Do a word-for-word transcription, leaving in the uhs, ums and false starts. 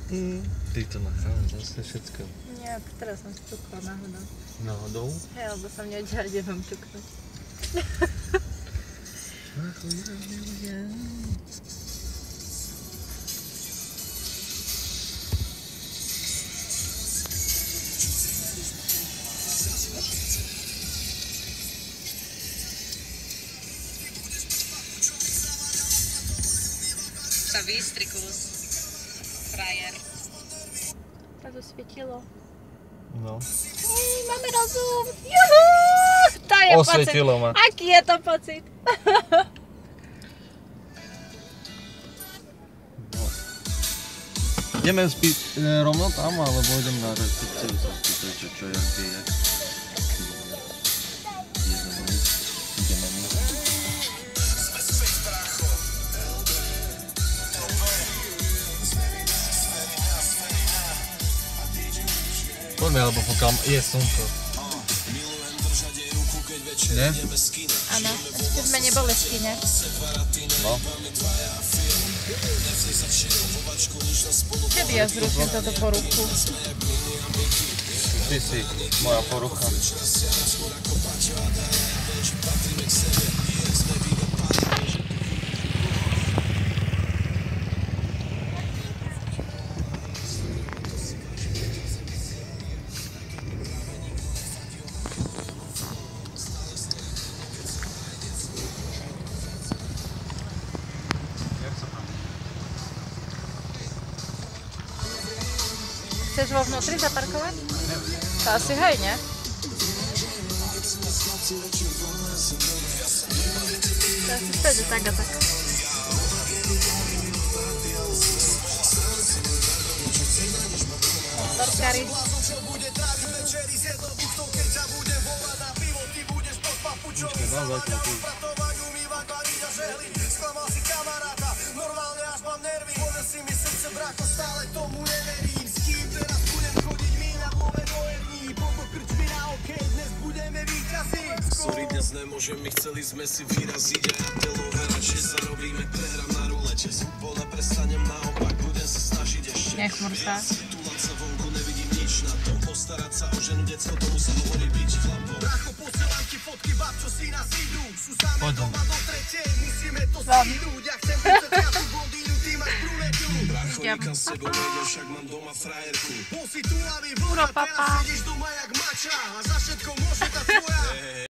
Mm. Ty to nachávam vlastne všetko. Nie, teraz som stukla náhodou. Náhodou? Hej, lebo som nevedela, kde mám čuknúť. Sa vystrikus. Frajer. Tak to svietilo. No. Ej, máme rozum! Juhu! To je Osvietilo pocit. ma. Aký je to pocit? No. Ideme spíť e, rovno tam, alebo idem na recepciu sa spýtať, čo, čo jak je, jak. Ideme my. Ideme my. Poďme, alebo pokiaľ je slnko. Nie? Áno, ešte sme neboli v kine. No. Kedy ja zruším toto poruchu? Ty si moja porucha. Chceš vo vnútri zaparkovať? To asi hej, nie? To asi stade tak a tak. Motorkári. Sorry, dnes nemôžem, my chceli sme si vyraziť a ja telové radšej sa robíme, prehrám na rulete. Zúbol neprestanem, naopak budem sa snažiť ešte. Nechmúr sa. Tulať sa vonku, nevidím nič na tom. Postarať sa o ženu, decko, tomu sa hovorí byť chlapom. Bracho, posielam ti fotky, bab, čo si nás idú. Sú same doma do tretej, musíme to stihnúť. Ja chcem tridsaťtridsať blondínu, ty máš brunetu. Bracho, nikam s sebou nejde, však mám doma frajerku. Bol si tu hlavy vlna, teraz sedíš doma jak mača a za všetko môže tá tvoja